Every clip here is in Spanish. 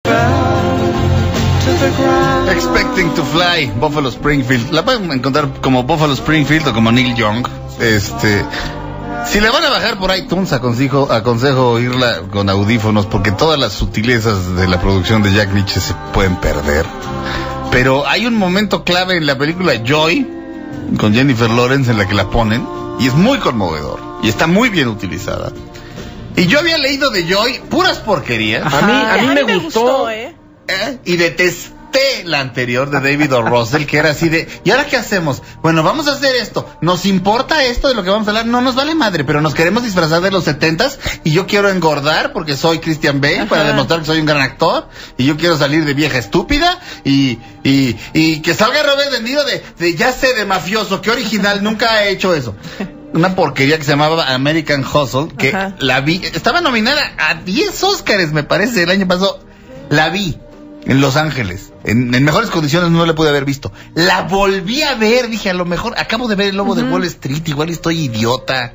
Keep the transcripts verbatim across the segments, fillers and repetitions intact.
Expecting to Fly, Buffalo Springfield. La pueden encontrar como Buffalo Springfield o como Neil Young. Este, si le van a bajar por iTunes, aconsejo, aconsejo oírla con audífonos, porque todas las sutilezas de la producción de Jack Nitzsche se pueden perder. Pero hay un momento clave en la película Joy, con Jennifer Lawrence, en la que la ponen, y es muy conmovedor, y está muy bien utilizada. Y yo había leído de Joy puras porquerías. A mí, a mí, a me, mí me gustó, gustó ¿eh? ¿Eh? Y detesté la anterior de David O. Russell, que era así de, ¿y ahora qué hacemos? Bueno, vamos a hacer esto. ¿Nos importa esto de lo que vamos a hablar? No nos vale madre, pero nos queremos disfrazar de los setentas y yo quiero engordar porque soy Christian Bale. Ajá. Para demostrar que soy un gran actor, y yo quiero salir de vieja estúpida y y, y que salga Robert De Niro de, de ya sé, de mafioso, que original, nunca ha hecho eso. Una porquería que se llamaba American Hustle, que Ajá. la vi, estaba nominada a diez Óscares, me parece, el año pasado. La vi en Los Ángeles, en, en mejores condiciones no la pude haber visto. La volví a ver, dije, a lo mejor acabo de ver El Lobo uh-huh. de Wall Street, igual estoy idiota.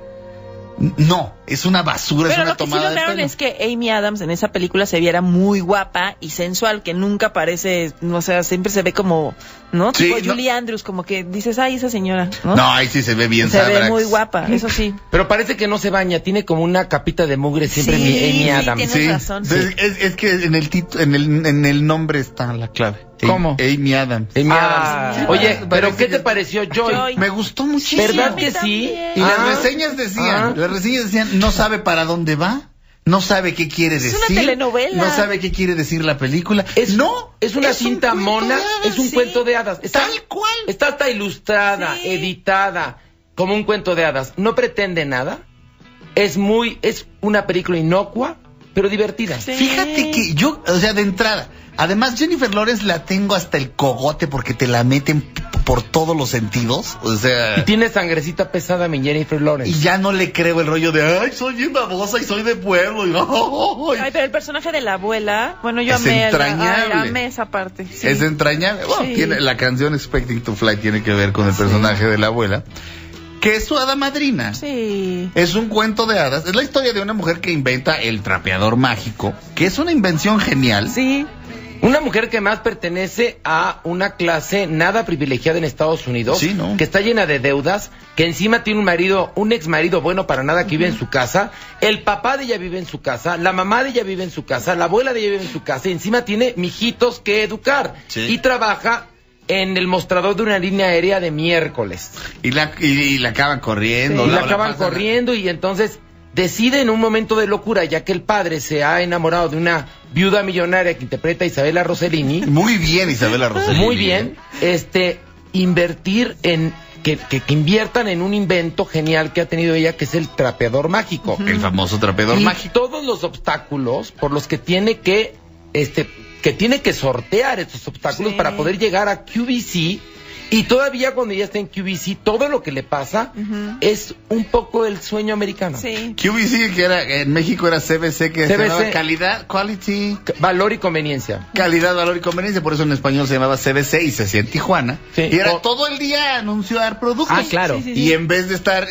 No, es una basura, pero es una tomada de pelo. Pero lo que sí lograron es que Amy Adams en esa película se viera muy guapa y sensual, que nunca parece, o sea, siempre se ve como, ¿no? Sí, tipo Julie no. Andrews, como que dices, ay, esa señora, ¿no? No, ahí sí se ve bien Se sabrax. ve muy guapa, eso sí. Pero parece que no se baña, tiene como una capita de mugre siempre sí, Amy Adams. Sí, tienes sí. razón. Sí. Es, es que en el, tit- en, el, en el nombre está la clave. ¿Cómo? Amy Adams. Amy ah, Adams. Oye, sí, pero ¿qué que... te pareció Joy? Joy? Me gustó muchísimo. ¿Verdad que sí? Y ah, las reseñas decían, ah. las reseñas decían, no sabe para dónde va, no sabe qué quiere decir. Es una telenovela. No sabe qué quiere decir la película. Es, no, es una es cinta un mona, es un sí. cuento de hadas. Está, Tal cual. Está hasta ilustrada, sí. editada, como un cuento de hadas. No pretende nada. Es muy, es una película inocua, pero divertida. Sí. Fíjate que yo, o sea, de entrada, además Jennifer Lawrence la tengo hasta el cogote porque te la meten por todos los sentidos, o sea... Y tiene sangrecita pesada mi Jennifer Lawrence. Y ya no le creo el rollo de, ay, soy bien babosa y soy de pueblo. Y, oh, ay, pero el personaje de la abuela, bueno, yo es amé, entrañable. La, ay, amé esa parte. Sí. Es entrañable. Bueno, sí. tiene, la canción Expecting to Fly tiene que ver con el personaje sí. de la abuela, que es su hada madrina. Sí. Es un cuento de hadas. Es la historia de una mujer que inventa el trapeador mágico, que es una invención genial. Sí. Una mujer que más pertenece a una clase nada privilegiada en Estados Unidos, sí, ¿no? que está llena de deudas, que encima tiene un marido, un ex marido bueno para nada que uh-huh. vive en su casa, el papá de ella vive en su casa, la mamá de ella vive en su casa, la abuela de ella vive en su casa, y encima tiene mijitos que educar, sí. y trabaja en el mostrador de una línea aérea de miércoles. Y la, y, y la acaban corriendo. Sí. Y la, la acaban la corriendo, y entonces decide en un momento de locura, ya que el padre se ha enamorado de una viuda millonaria que interpreta a Isabella Rossellini. Muy bien, Isabella Rossellini. Muy bien. Este, invertir en... Que, que, que inviertan en un invento genial que ha tenido ella, que es el trapeador mágico. El famoso trapeador y mágico. Todos los obstáculos por los que tiene que... este que tiene que sortear estos obstáculos sí. para poder llegar a Q V C. Y todavía cuando ya está en Q V C, todo lo que le pasa uh-huh. es un poco el sueño americano. Sí. Q V C, que era en México era C B C, que C B C, se llamaba calidad, quality... Valor y conveniencia. Calidad, valor y conveniencia, por eso en español se llamaba C B C y se hacía en Tijuana. Sí. Y era o... todo el día anunciar productos. Ah, claro. Sí, sí, sí. Y en vez de estar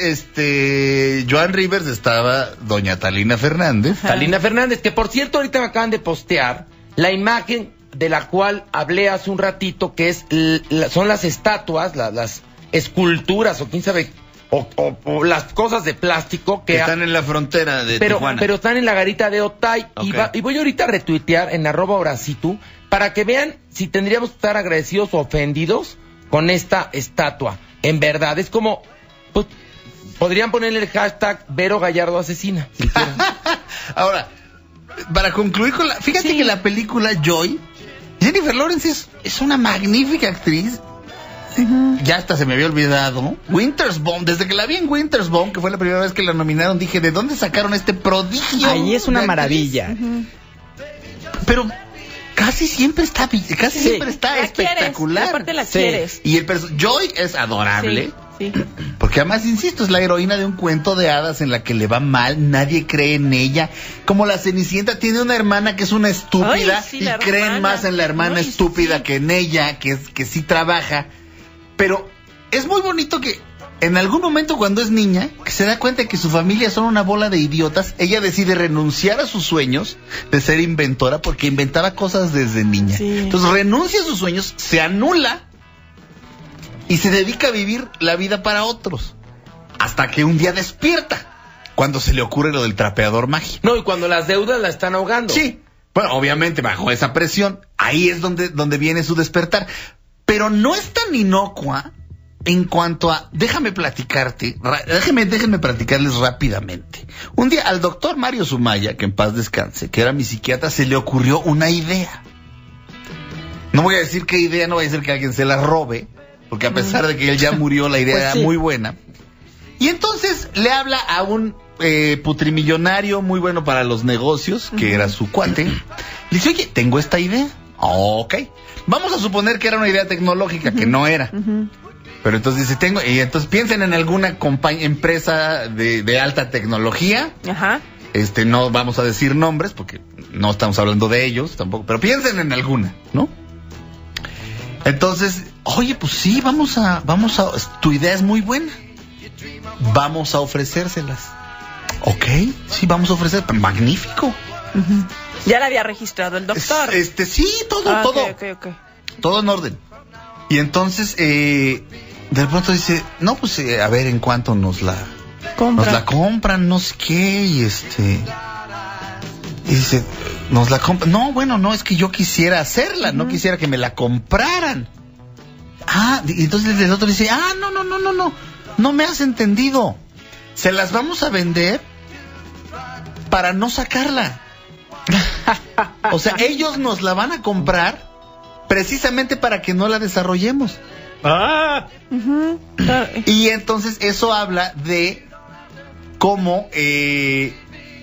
este Joan Rivers, estaba doña Talina Fernández. Ajá. Talina Fernández, que por cierto ahorita me acaban de postear la imagen de la cual hablé hace un ratito, que es la, son las estatuas, la, las esculturas o quién sabe, o, o, o las cosas de plástico que, que están ha, en la frontera de pero, Tijuana. Pero están en la garita de Otay. Okay. Y, va, y voy ahorita a retuitear en arroba Horacitu para que vean si tendríamos que estar agradecidos o ofendidos con esta estatua. En verdad, es como... Pues, podrían ponerle el hashtag Vero Gallardo asesina. Si Ahora, para concluir con la... Fíjate sí. que la película Joy... Jennifer Lawrence es, es una magnífica actriz. Uh-huh. Ya hasta se me había olvidado. Winter's Bone, desde que la vi en Winter's Bone, que fue la primera vez que la nominaron, dije, ¿de dónde sacaron este prodigio? Ahí es una maravilla. Uh-huh. Pero casi siempre está, casi sí. siempre está la espectacular. Quieres, aparte la sí. quieres. Y el perso- Joy es adorable. Sí. Sí. Porque además, insisto, es la heroína de un cuento de hadas en la que le va mal, nadie cree en ella. Como la Cenicienta tiene una hermana que es una estúpida. Ay, sí, y creen hermana. más en la hermana Ay, estúpida sí. que en ella, que, es, que sí trabaja. Pero es muy bonito que en algún momento cuando es niña, que se da cuenta de que su familia son una bola de idiotas, ella decide renunciar a sus sueños de ser inventora porque inventaba cosas desde niña. Sí. Entonces renuncia a sus sueños, se anula y se dedica a vivir la vida para otros. Hasta que un día despierta, cuando se le ocurre lo del trapeador mágico. No, y cuando las deudas la están ahogando. Sí, bueno, obviamente bajo esa presión, ahí es donde, donde viene su despertar. Pero no es tan inocua en cuanto a, déjame platicarte, ra- déjame, déjenme platicarles rápidamente. Un día al doctor Mario Sumaya, que en paz descanse, que era mi psiquiatra, se le ocurrió una idea. No voy a decir qué idea, no voy a decir que alguien se la robe, porque a pesar de que él ya murió, la idea Pues era sí. muy buena. Y entonces le habla a un eh, putrimillonario muy bueno para los negocios, que era su cuate. Le dice, oye, tengo esta idea. Ok. Vamos a suponer que era una idea tecnológica, que no era. Ujú. Pero entonces dice, tengo, y entonces piensen en alguna compañ- empresa de, de alta tecnología. Ajá. Este, no vamos a decir nombres, porque no estamos hablando de ellos tampoco, pero piensen en alguna, ¿no? Entonces, oye, pues sí, vamos a, vamos a, tu idea es muy buena. Vamos a ofrecérselas. Ok, sí, vamos a ofrecer, magnífico. Ujú. Ya la había registrado el doctor. Es- Este, sí, todo, Ah, todo. ok, ok, ok. Todo en orden. Y entonces, eh, de pronto dice, no, pues, eh, a ver en cuánto nos la, Compra. nos la compran, no sé qué, y este, y dice, nos la compran, no, bueno, no, es que yo quisiera hacerla, no quisiera que me la compraran. Ah, y entonces el otro dice, ah, no, no, no, no, no, no me has entendido, se las vamos a vender para no sacarla. O sea, ellos nos la van a comprar precisamente para que no la desarrollemos. Ah, Ujú. Claro. Y entonces eso habla de cómo eh,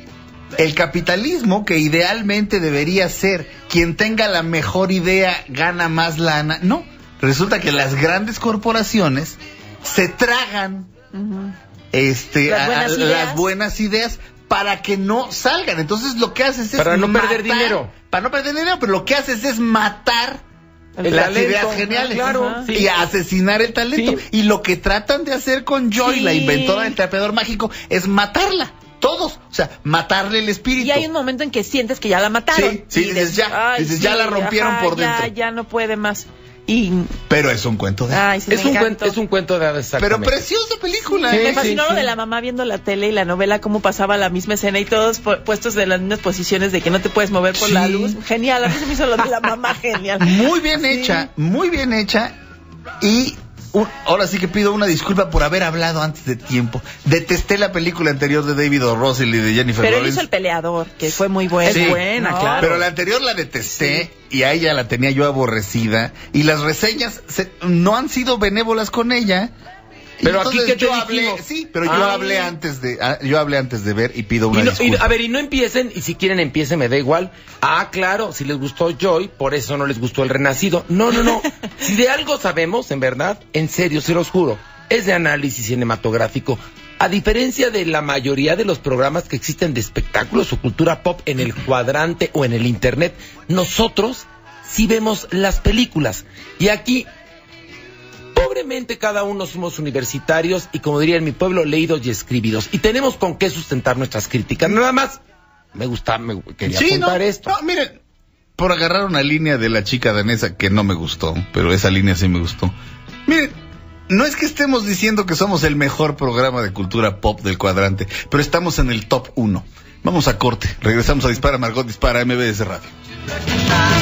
el capitalismo, que idealmente debería ser quien tenga la mejor idea, gana más lana. No, resulta que las grandes corporaciones se tragan Ujú. este, Las a- a- buenas las ideas. buenas ideas para que no salgan. Entonces lo que haces es Para no perder matar- dinero. Para no perder dinero, pero lo que haces es matar El las talento, ideas geniales. claro, Ajá. sí. Y asesinar el talento. Sí. Y lo que tratan de hacer con Joy, Sí. la inventora del trapeador mágico, es matarla. Todos. O sea, matarle el espíritu. Y hay un momento en que sientes que ya la mataron. Sí, sí, Y dices, ya, dices, ya la rompieron por ya, dentro. Ya no puede más. Y, Pero es un cuento de... ay, sí, Es me un, encantó. cuento, es un cuento de hadas, pero exactamente. preciosa película. Sí, Me ¿eh? fascinó sí, lo sí. de la mamá viendo la tele y la novela, cómo pasaba la misma escena y todos pu- puestos de las mismas posiciones de que no te puedes mover por Sí. la luz. Genial, a mí se me hizo lo de la mamá genial. Muy bien Sí. hecha, muy bien hecha. Y un- ahora sí que pido una disculpa por haber hablado antes de tiempo. Detesté la película anterior de David O. Russell y de Jennifer Pero él Lawrence. hizo El Peleador, que fue muy buena. Sí. Es buena, No, claro. Pero la anterior la detesté y a ella la tenía yo aborrecida. Y las reseñas se- no han sido benévolas con ella. Y Pero aquí, entonces ¿qué te yo hablé, dijimos? sí, pero yo Ah. hablé antes de, ah, yo hablé antes de ver y pido una Y no- y, disculpa. a ver, y no empiecen, y si quieren empiecen, me da igual. Ah, claro, si les gustó Joy, por eso no les gustó El Renacido. No, no, no. Si de algo sabemos, en verdad, en serio, se los juro, es de análisis cinematográfico. A diferencia de la mayoría de los programas que existen de espectáculos o cultura pop en el cuadrante o en el internet, nosotros sí vemos las películas. Y aquí, pobremente cada uno somos universitarios y, como diría en mi pueblo, leídos y escribidos. Y tenemos con qué sustentar nuestras críticas. Nada más, me gusta, me quería Sí, no, apuntar esto. no, miren, por agarrar una línea de la chica danesa que no me gustó, pero esa línea sí me gustó. Miren, no es que estemos diciendo que somos el mejor programa de cultura pop del cuadrante, pero estamos en el top uno. Vamos a corte, regresamos a Dispara Margot Dispara M B S Radio.